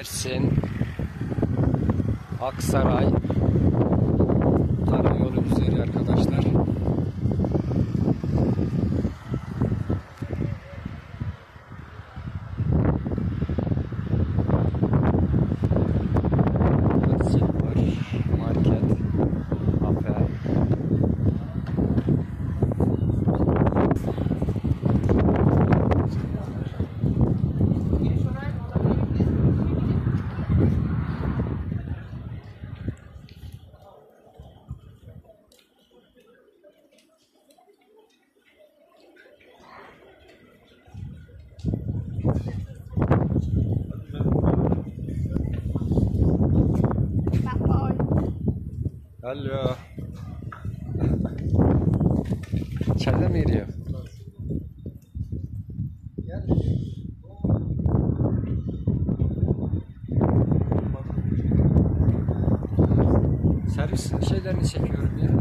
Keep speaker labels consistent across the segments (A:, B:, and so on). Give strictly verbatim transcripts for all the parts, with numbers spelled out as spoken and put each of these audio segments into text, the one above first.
A: Mersin, Aksaray karayolu üzeri arkadaşlar. Mescid var, market, kafe. Alo. İçeride mi giriyor? Servis şeylerini çekiyorum ya.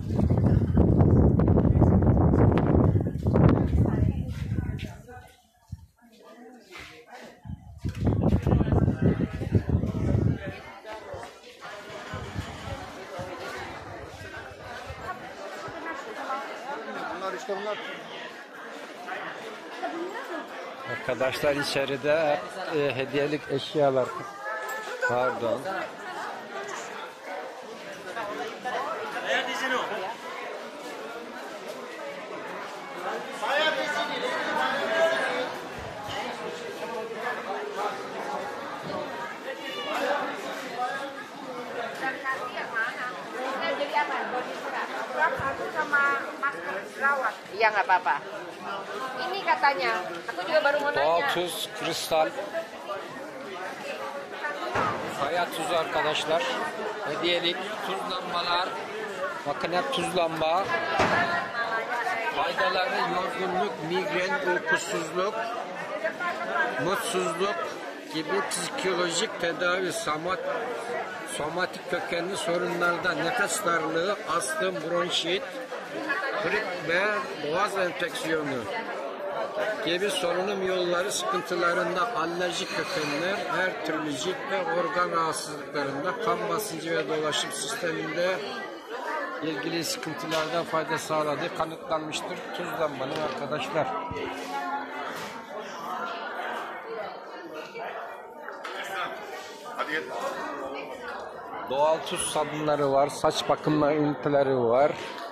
A: Arkadaşlar içeride e, hediyelik eşyalar. Pardon.
B: Iya nggak apa-apa. Ini katanya, aku juga baru mau
A: Doğal
B: nanya.
A: tuz, kristal. Kaya tuzu arkadaşlar. Hediyelik tuz lambalar. Bakın hep tuz lamba. Faydaları yorgunluk, migren, uykusuzluk, mutsuzluk gibi psikolojik tedavi, somat, somatik kökenli sorunlarda nefes darlığı, astım, bronşit, grip ve boğaz enfeksiyonu gibi solunum yolları sıkıntılarında, alerjik kökenler, her türlü cilt ve organ rahatsızlıklarında, kan basıncı ve dolaşım sisteminde ilgili sıkıntılardan fayda sağladığı kanıtlanmıştır. Tuz lambanın arkadaşlar. Doğal tuz sabunları var, saç bakımı üniteleri var.